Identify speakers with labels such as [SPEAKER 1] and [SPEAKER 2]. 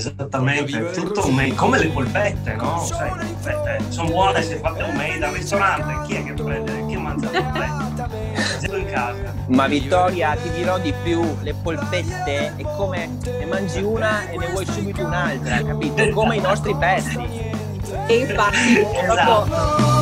[SPEAKER 1] Esattamente, tutto un made, come le polpette, no? Sai, le polpette sono buone se fatte un made al ristorante, chi è che prende, chi mangia le polpette? Zero in casa.
[SPEAKER 2] Ma Vittoria, ti dirò di più, le polpette è come ne mangi una e ne vuoi subito un'altra, capito? Come i nostri pesti.
[SPEAKER 3] E infatti,
[SPEAKER 1] Esatto.